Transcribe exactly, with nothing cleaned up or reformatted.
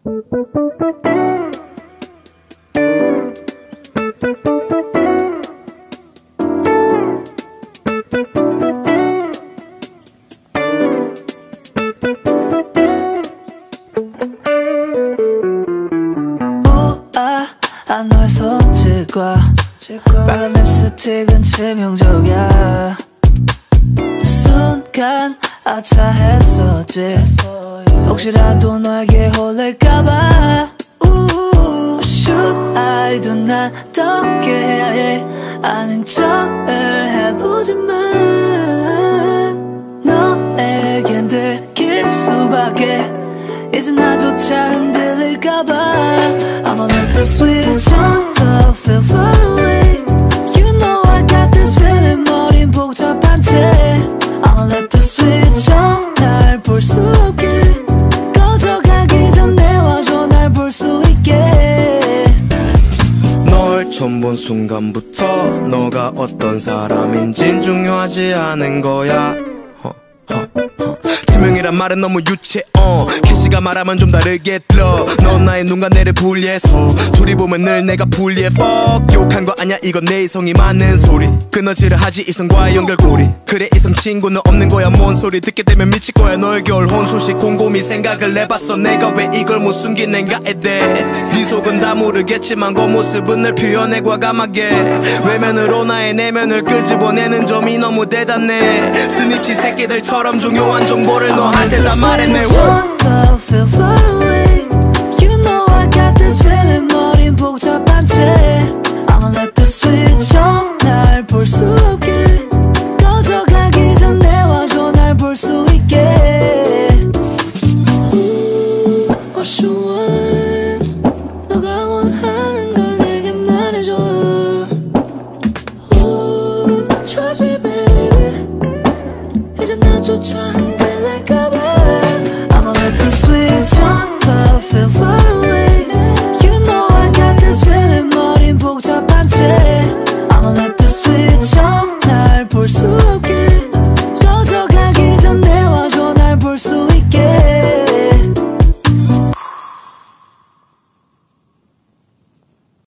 아, 너의 손짓과 빨간 립스틱은 치명적이야. 순간 아차했었지. 혹시라도 너에게 홀릴까봐. Should I do 난 어떻게 해야 해. 아닌 척을 해보지만 너에겐 들킬 수밖에. 이제 나조차 흔들릴까봐. I'ma let the switch on, but feel far away. You know I got this feeling. 머린 복잡한 채 I'ma let the switch on. 날 볼 수 없게 꺼져가기 전에 와줘. 날 볼 수 있게. 널 처음 본 순간부터 너가 어떤 사람인진 중요하지 않은 거야. 지명이란 말은 너무 유치해. 어. 캐시가 말하면 좀 다르게 들어. 넌 나의 눈과 뇌를 분리해서 둘이 보면 늘 내가 불리해. Fuck 욕한 거 아냐 이건 내 이성이 맞는 소리. 그너지를 하지 이성과의 연결고리. 그래 이성 친구는 없는 거야. 뭔 소리 듣게 되면 미칠 거야. 너의 겨울혼 소식 곰곰이 생각을 해봤어. 내가 왜 이걸 못 숨기는가에 대해. 네 속은 다 모르겠지만 그 모습은 늘 표현해 과감하게. 외면으로 나의 내면을 끄집어내는 점이 너무 대단해. 스니치 새끼들처럼 중요한 정보를 너한테 다 말했네. Feel far away. You know I got this feeling. 머린 복잡한 채 I'ma let the switch on. 날 볼 수 없게 꺼져가기 전에 와줘. 날 볼 수 있게. What you want? 너가 원하는 걸 내게 말해줘. Ooh, trust me baby. 이제 나조차